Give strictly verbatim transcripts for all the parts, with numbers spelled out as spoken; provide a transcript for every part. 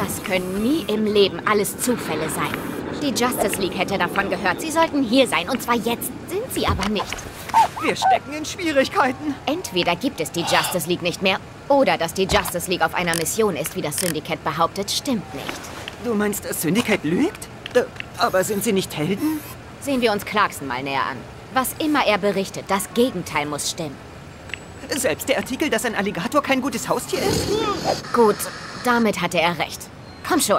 Das können nie im Leben alles Zufälle sein. Die Justice League hätte davon gehört. Sie sollten hier sein, und zwar jetzt. Sind sie aber nicht. Wir stecken in Schwierigkeiten. Entweder gibt es die Justice League nicht mehr, oder dass die Justice League auf einer Mission ist, wie das Syndicate behauptet, stimmt nicht. Du meinst, das Syndicate lügt? D- Aber sind sie nicht Helden? Sehen wir uns Clarkson mal näher an. Was immer er berichtet, das Gegenteil muss stimmen. Selbst der Artikel, dass ein Alligator kein gutes Haustier ist? Gut, damit hatte er recht. Komm schon.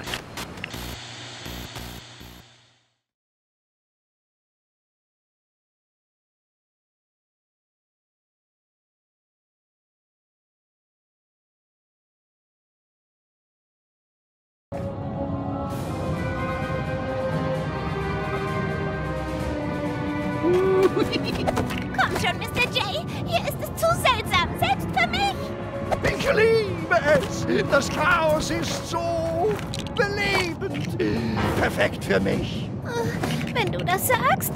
Komm schon, Mister J. Hier ist es zu seltsam, selbst für mich. Ich liebe es. Das Chaos ist so belebend. Perfekt für mich. Wenn du das sagst.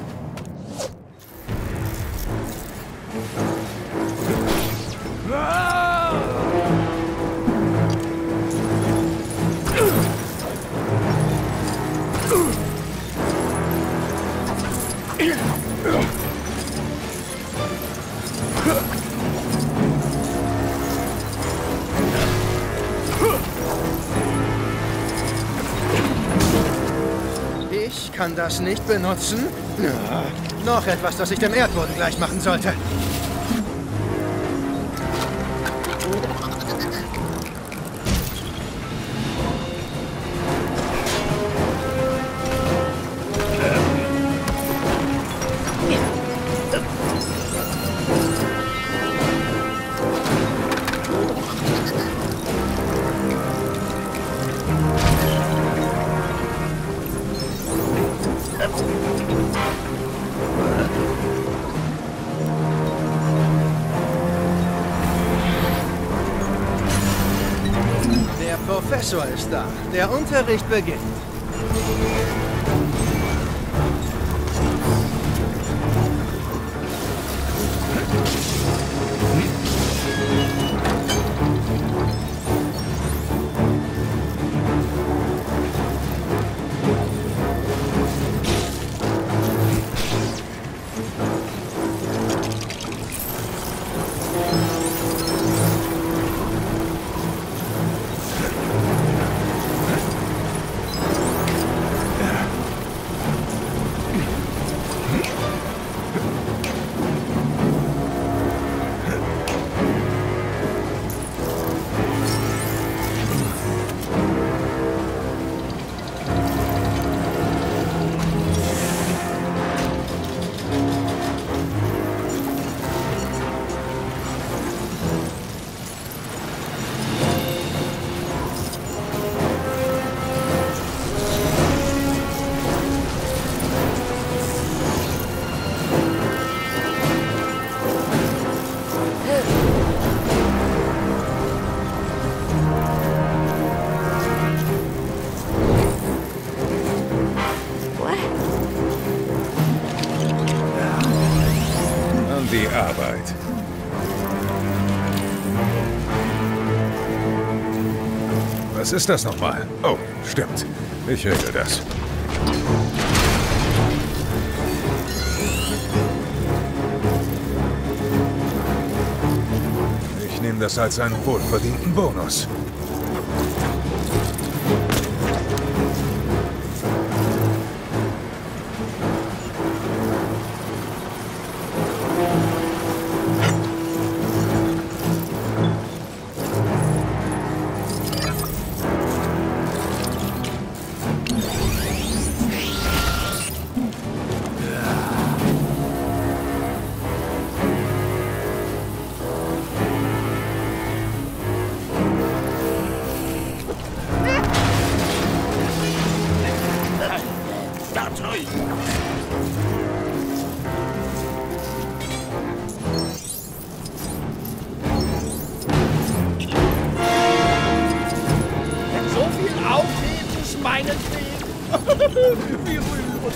Ich kann das nicht benutzen. Ja, noch etwas, das ich dem Erdboden gleich machen sollte. Der Professor ist da. Der Unterricht beginnt. Die Arbeit. Was ist das nochmal? Oh, stimmt. Ich regel das. Ich nehme das als einen wohlverdienten Bonus. So viel Aufhebens meinetwegen. Wie rührend.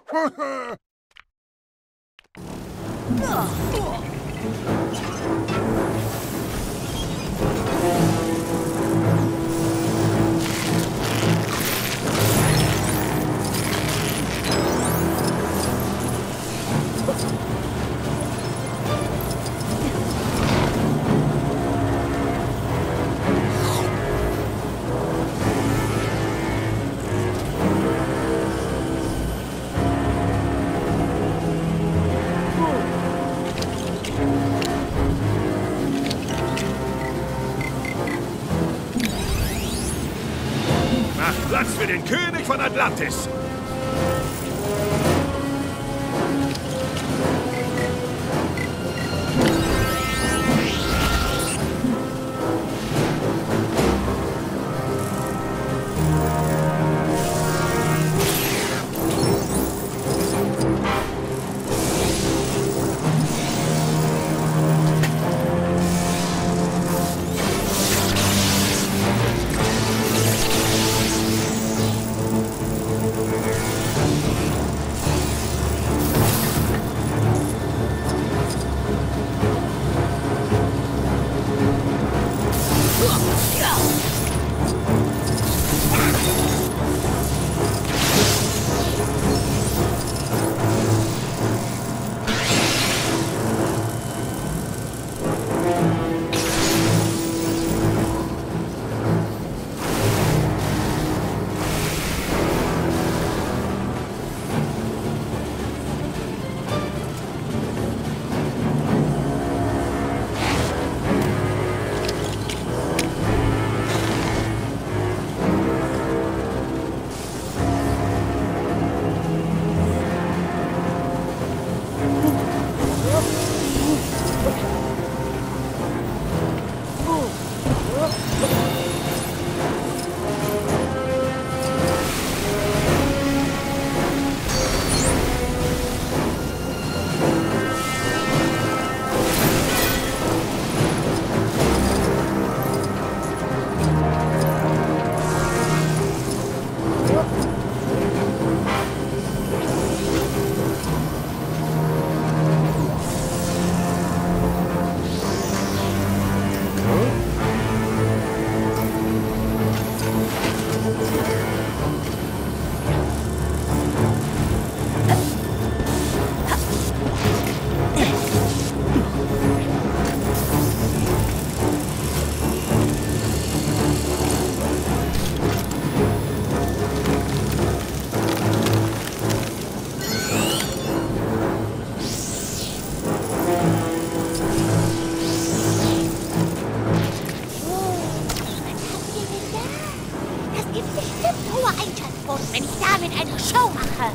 Macht Platz für den König von Atlantis! Wenn ich damit eine Show mache.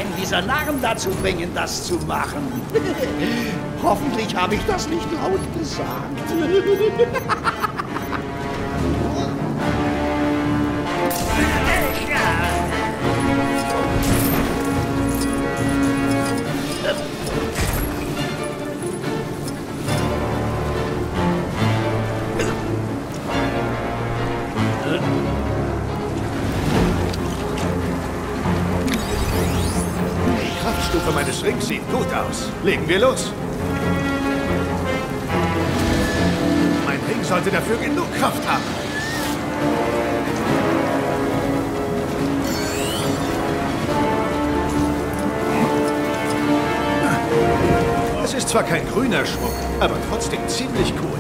einen dieser Narren dazu bringen, das zu machen. Hoffentlich habe ich das nicht laut gesagt. Die Kraftstufe meines Rings sieht gut aus. Legen wir los. Mein Ring sollte dafür genug Kraft haben. Es ist zwar kein grüner Schmuck, aber trotzdem ziemlich cool.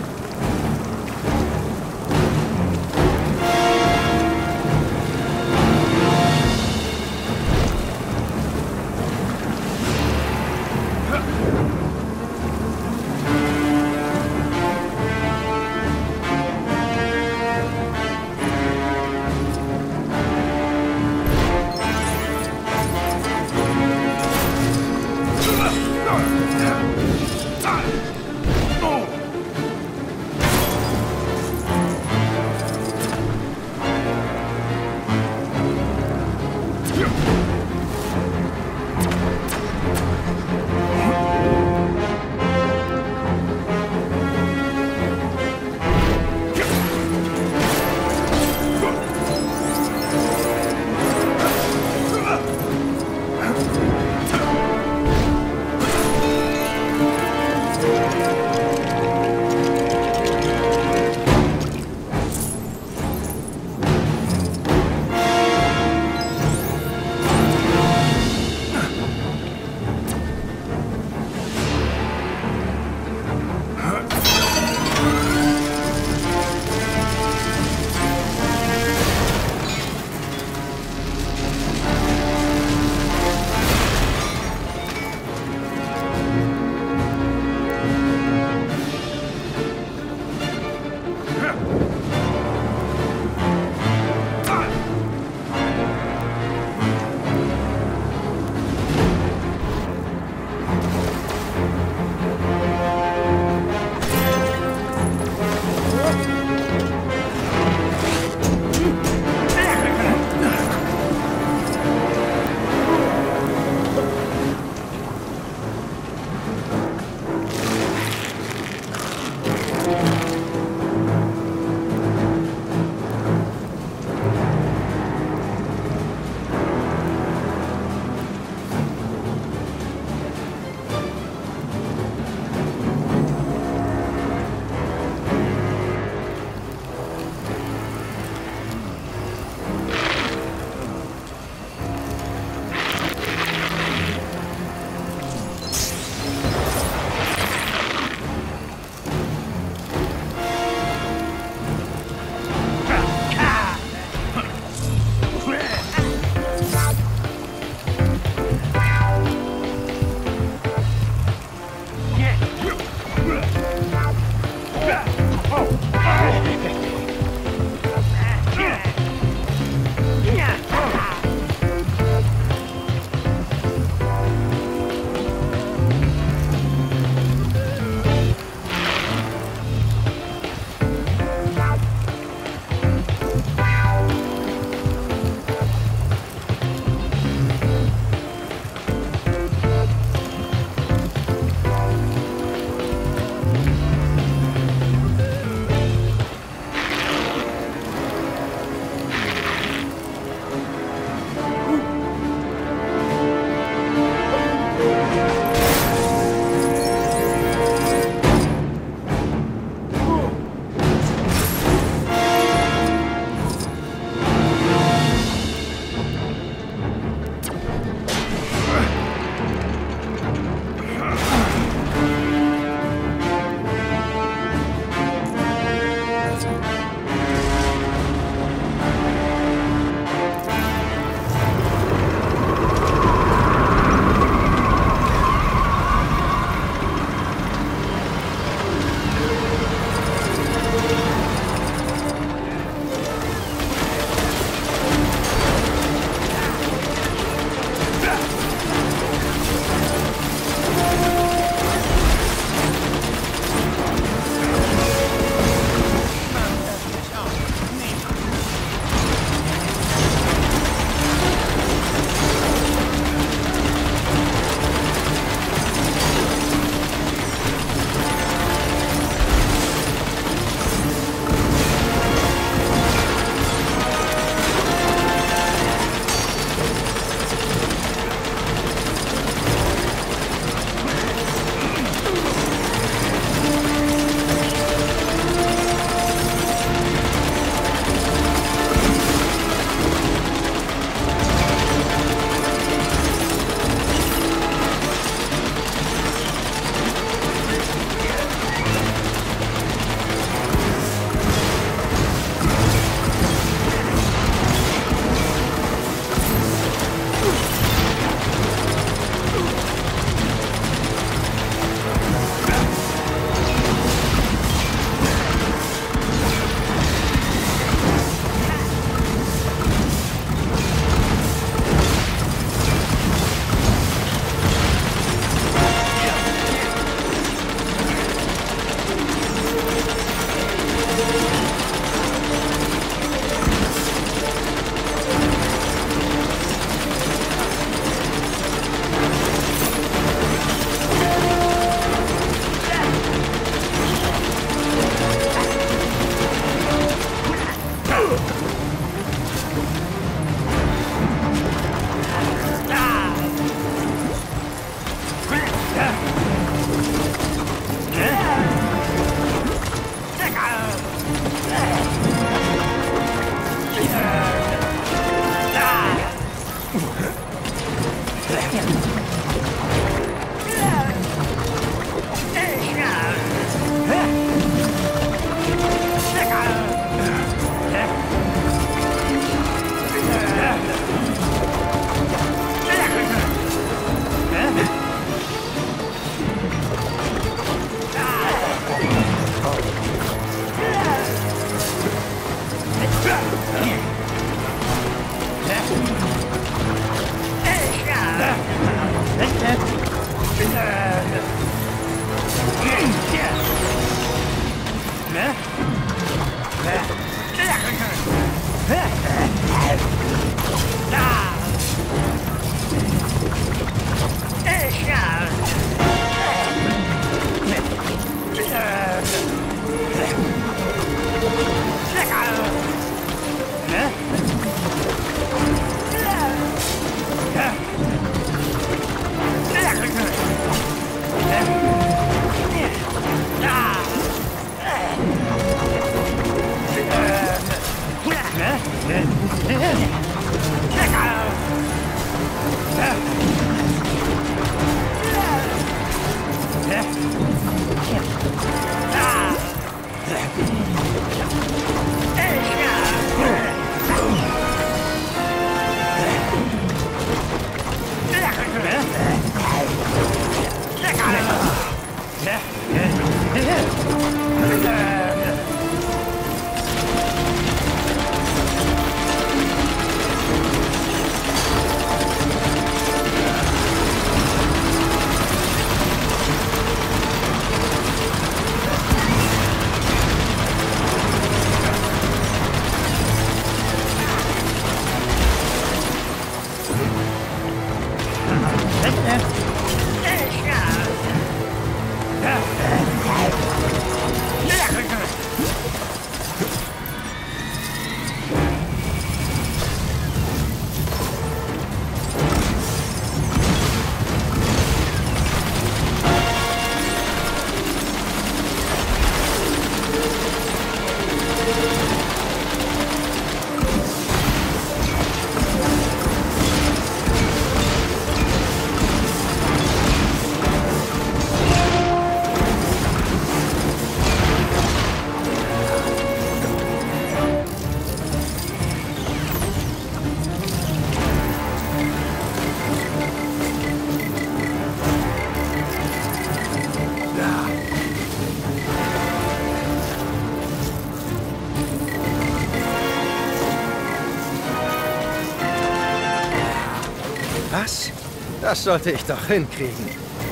Was? Das sollte ich doch hinkriegen.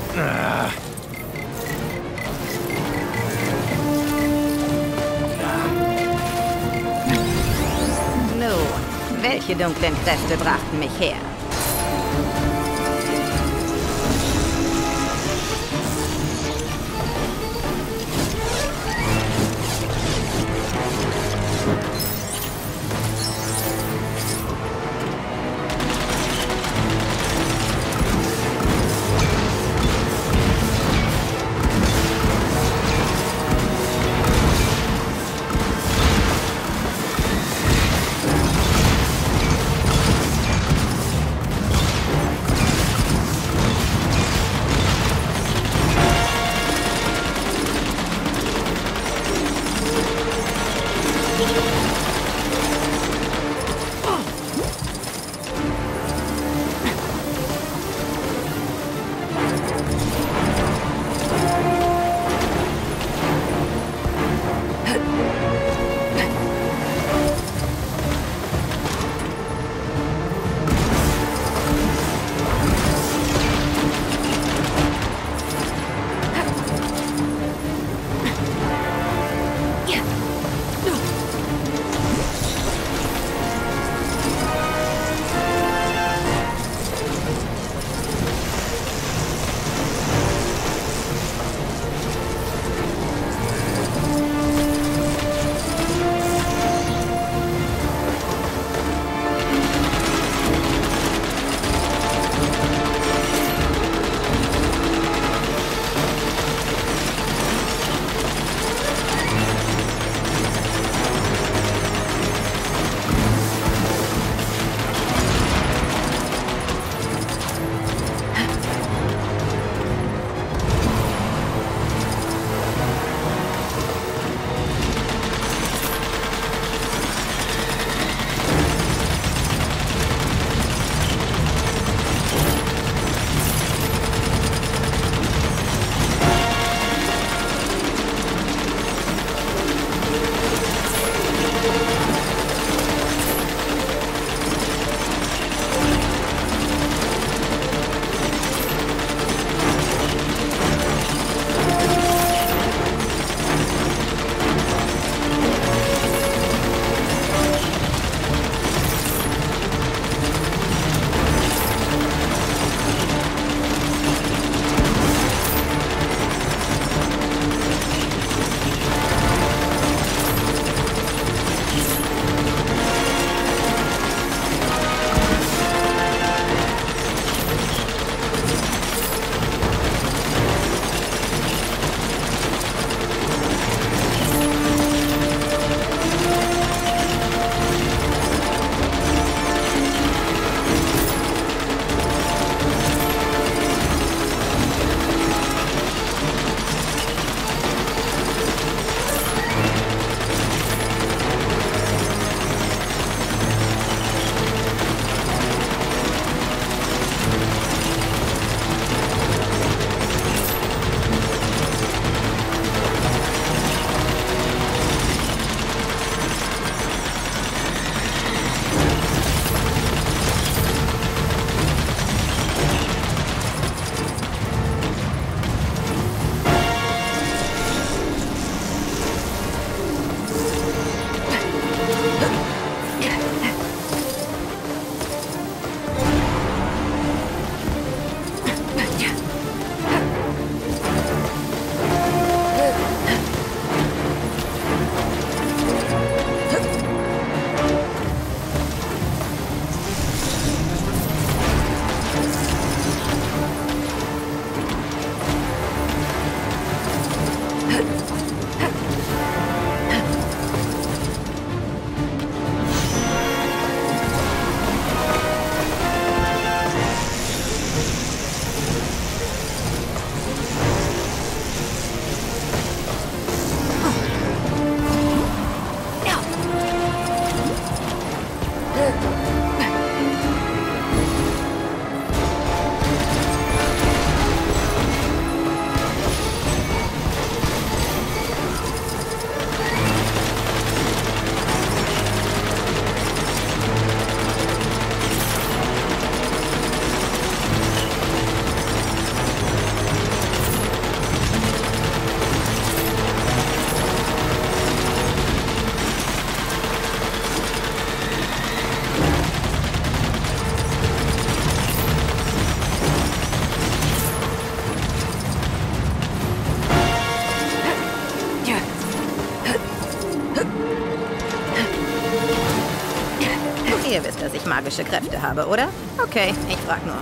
Ah. Nun, welche dunklen Kräfte brachten mich her? magische Kräfte habe, oder? Okay, ich frag nur.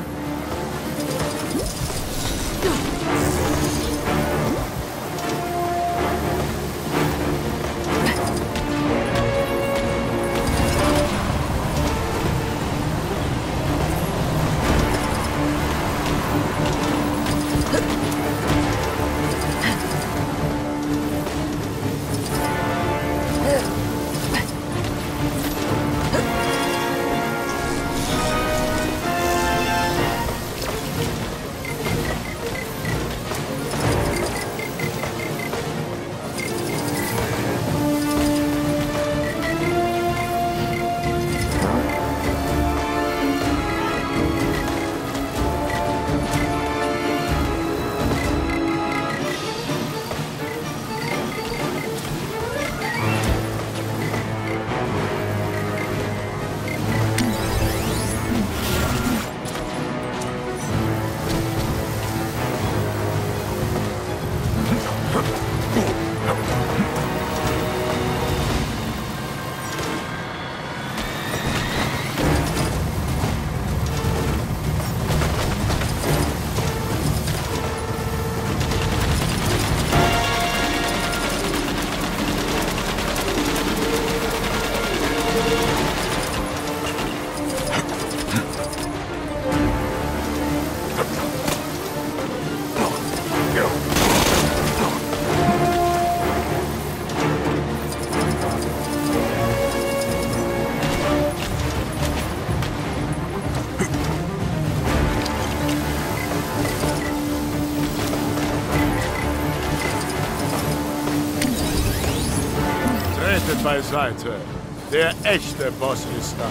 Tretet beiseite. Der echte Boss ist da.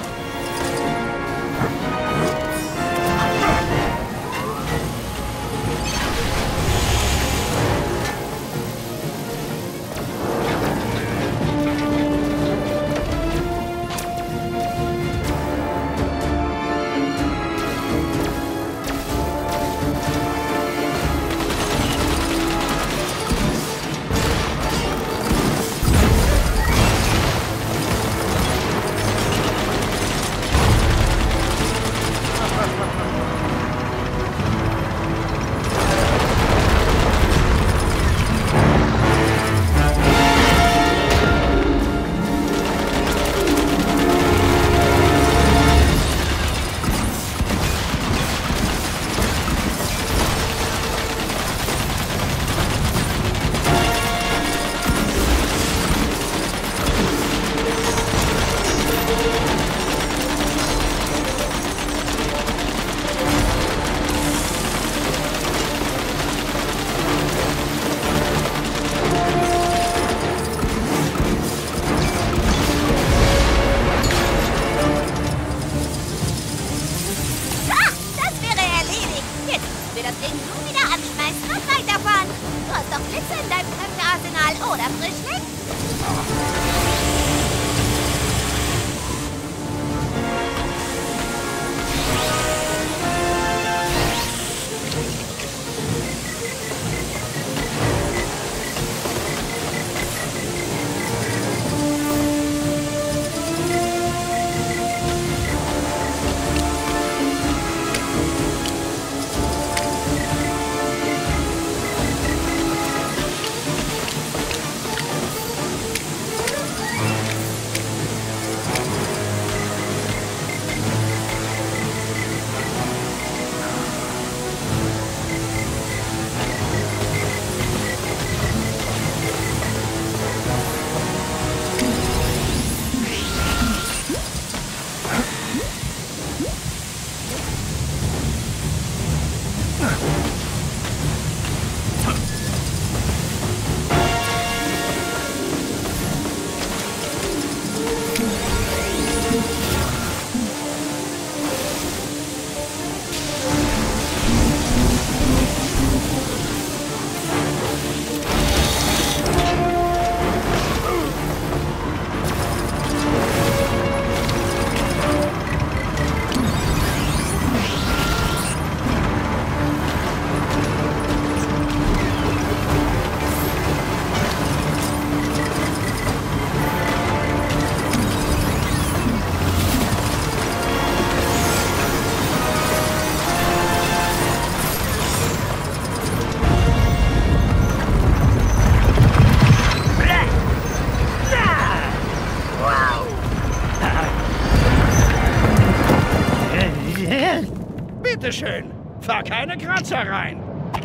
keine Kratzer rein.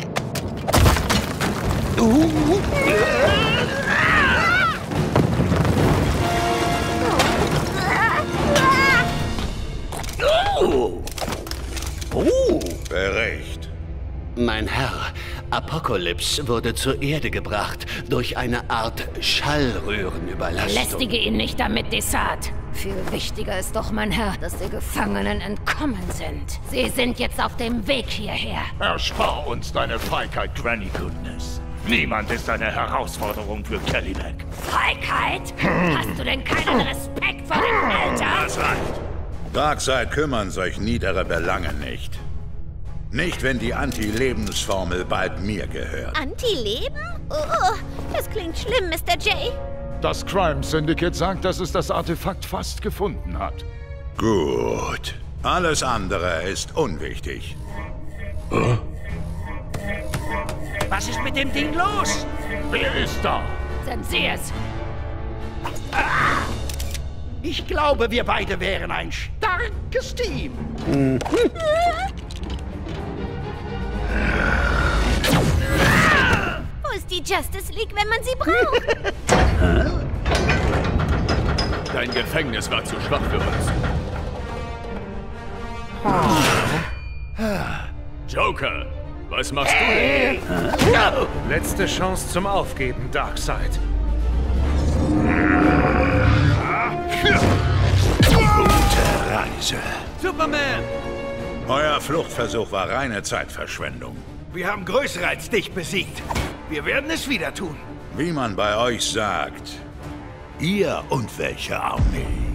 Oh. Oh. Berecht. Mein Herr, Apokalypse wurde zur Erde gebracht durch eine Art Schallröhrenüberlastung. Lästige ihn nicht damit, Desart. Viel wichtiger ist doch, mein Herr, dass die Gefangenen entkommen sind. Sie sind jetzt auf dem Weg hierher. Erspar uns deine Feigheit, Granny Goodness. Niemand ist eine Herausforderung für Kellyback. Feigheit? Hast du denn keinen Respekt vor den Eltern? Das reicht. Darkseid kümmern solch niedere Belange nicht. Nicht, wenn die Anti-Lebensformel bald mir gehört. Anti-Leben? Oh, das klingt schlimm, Mister J. Das Crime Syndicate sagt, dass es das Artefakt fast gefunden hat. Gut. Alles andere ist unwichtig. Huh? Was ist mit dem Ding los? Wer ist da? Sind Sie es? Ah! Ich glaube, wir beide wären ein starkes Team. Mhm. Wo ist die Justice League, wenn man sie braucht? Dein Gefängnis war zu schwach für uns. Joker, was machst du denn? Letzte Chance zum Aufgeben, Darkseid. Gute Reise. Superman! Euer Fluchtversuch war reine Zeitverschwendung. Wir haben Größere als dich besiegt. Wir werden es wieder tun. Wie man bei euch sagt, ihr und welche Armee?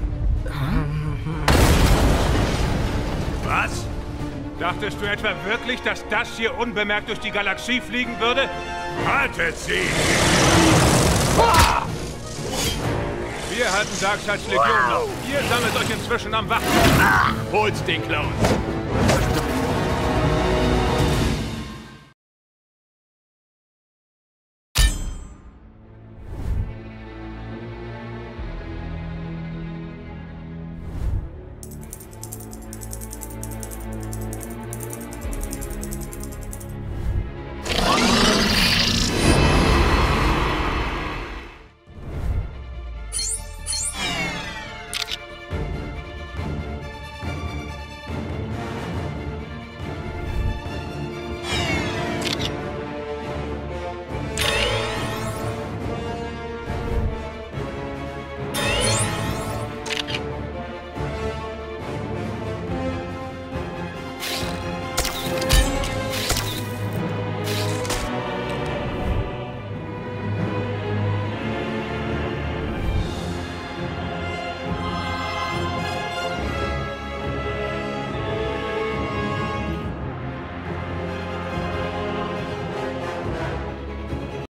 Was? Dachtest du etwa wirklich, dass das hier unbemerkt durch die Galaxie fliegen würde? Haltet sie! Wir halten Darkseids Legion noch. Ihr sammelt euch inzwischen am Wachen. Holt's den Clowns!